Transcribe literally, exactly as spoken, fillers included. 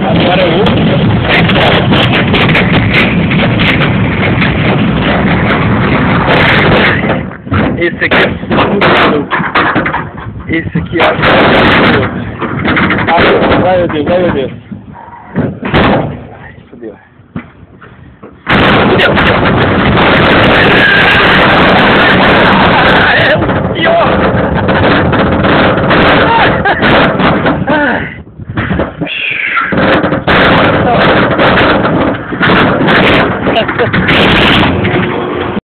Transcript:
Agora é outro. Esse aqui é muito. Esse aqui é muito. Ai, vai meu Deus, vai meu Deus. Fudeu. Fudeu.